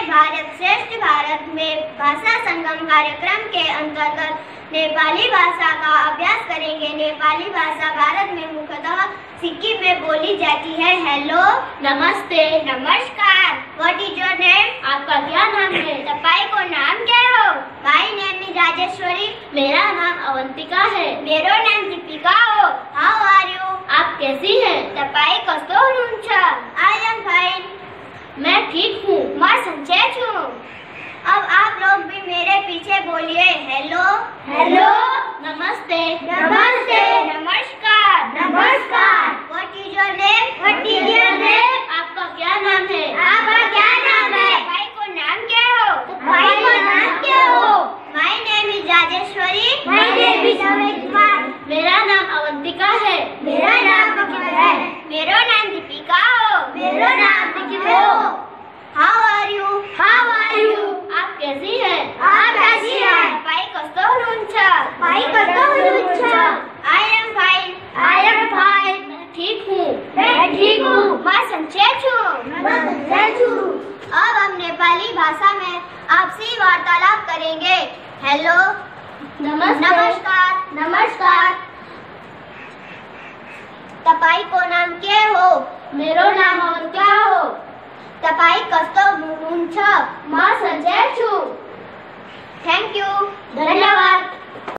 भारत श्रेष्ठ भारत में भाषा संगम कार्यक्रम के अंतर्गत नेपाली भाषा का अभ्यास करेंगे। नेपाली भाषा भारत में मुख्यतः सिक्किम में बोली जाती है। हेलो, नमस्ते, नमस्कार। What is your name? आपका क्या नाम है? तपाई को नाम क्या हो? My name is Rajeshwari. मेरा नाम अवंतिका है। मेरो नाम दीपिका हो। How are you? आप कैसी हैं? तपाई कसो हुनुहुन्छ? I am fine. मैं ठीक हूँ। मैं संचय हूँ। अब आप लोग भी मेरे पीछे बोलिए। हेलो, हेलो, नमस्ते, नमस्ते, नमस्कार, नमस्कार। What is your name? What is your name? आपका क्या नाम है? आपका क्या नाम है? भाई को नाम क्या हो? भाई को नाम क्या हो? My name is Rajeshwari. My name is Avantika. मेरा नाम अवंतिका है। मेरा नाम दीपिका है। मेरा नाम दीपिका हो। मेरा नाम दीपिका हो। How are you? How are you? आप कैसी हैं? आप कैसी हैं? भाई कसो हुनुहुन्छ? भाई कसो हुनुहुन्छ? I am fine. I am fine. मैं ठीक हूँ। मैं ठीक हूँ। मैं संचय हूँ। मैं संचय हूँ। अब हम नेपाली भाषा में आपसी वार्तालाप करेंगे। हेलो, नमस्ते, नमस्कार, नमस्कार। तपाई को नाम के हो? मेरो नाम अवंतिका हो। तपाई कसो हुनुहुन्छ? मैं संजय छू। Thank you. धन्यवाद।